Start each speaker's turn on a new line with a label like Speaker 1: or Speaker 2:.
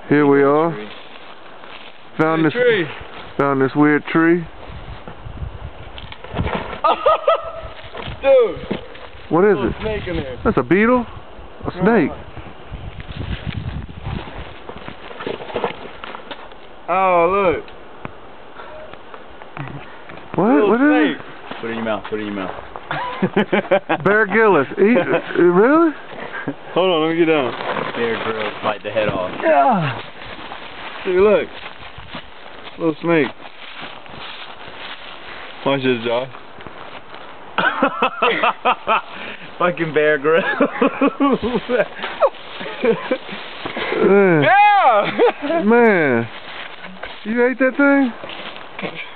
Speaker 1: Here we are. Found this weird tree.
Speaker 2: Dude!
Speaker 1: What is it?
Speaker 2: Snake in there.
Speaker 1: That's a beetle? A snake?
Speaker 2: Oh, look.
Speaker 1: What? What is it?
Speaker 3: Put it in your mouth. Put it in your mouth.
Speaker 1: Bear Grylls. Really?
Speaker 2: Hold on, let me get down.
Speaker 3: Bear Grylls bite the head off.
Speaker 2: Yeah. See, look. Little snake. Watch this, Josh.
Speaker 3: Fucking Bear Grylls.
Speaker 1: Man.
Speaker 2: Yeah!
Speaker 1: Man. You ate that thing?